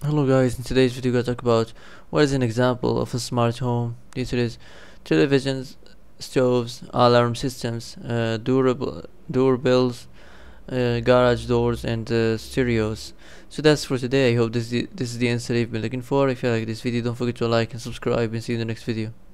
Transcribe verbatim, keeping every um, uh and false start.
Hello guys, in today's video we're going to talk about what is an example of a smart home. This is televisions, stoves, alarm systems, uh, durable doorbells, uh, garage doors, and uh, stereos. So that's for today. I hope this is the, this is the answer you've been looking for. If you like this video, don't forget to like and subscribe, and see you in the next video.